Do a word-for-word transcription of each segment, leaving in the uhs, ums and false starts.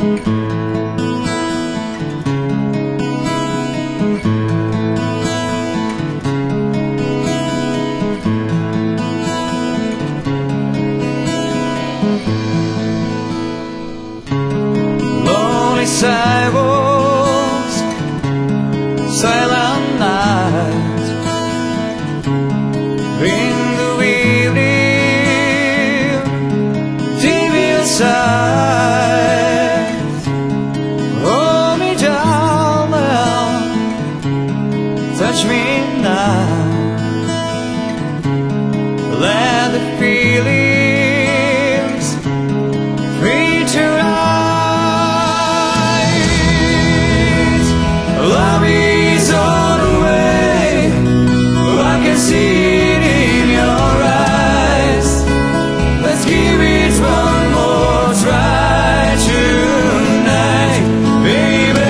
Lonely sidewalks, silent nights, in the evening, T V aside, hold me darling, touch me now, let the feelings free to rise. Love is on the way, I can see it in your eyes. Let's give it one more try tonight, baby.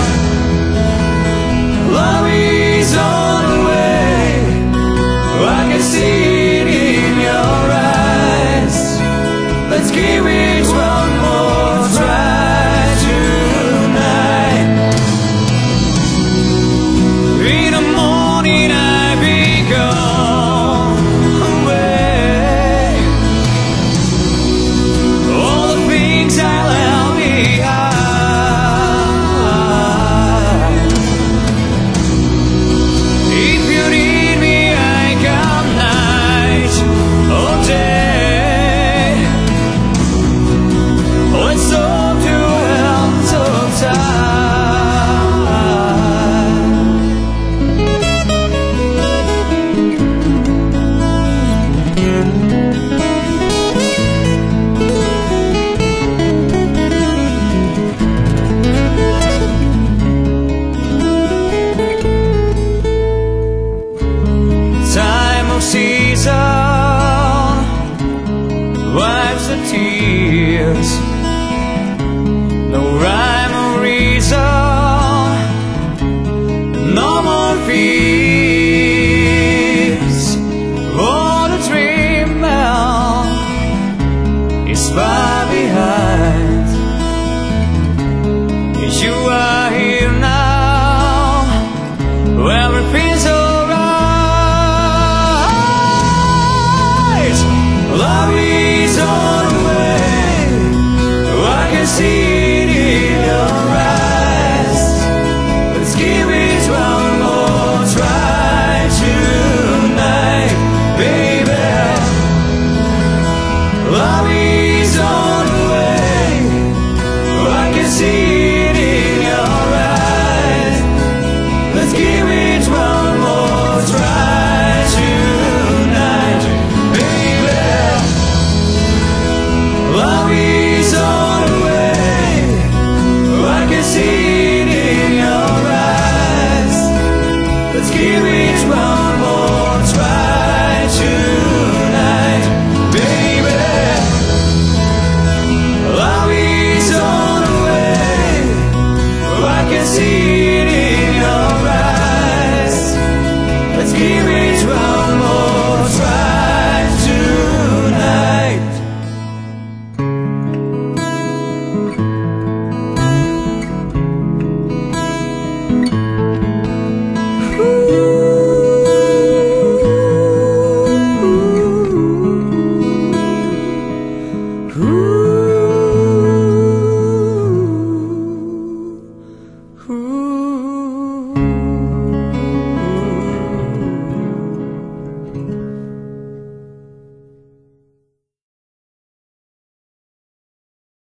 Love is on the way, I can see it in your eyes. Let's give it one more try tonight. In the morning I be gone away, all the things I left behind. If you need me I come night or day. Let's talk to end of time. Time of season wipes the tears. No rhyme or reason, no more fears. All the dream now is far behind. You are here now, everything's alright. Love is on the way, I can see it in your eyes. Let's give it one more try tonight, baby. Love is on the way, I can see it in your eyes. Let's give it one more try tonight, baby. Love is on the way, I can see it in your eyes. Let's give it one more try tonight, baby. Love is on the way, I can see it in your eyes. Let's give it one more try tonight. Ooh.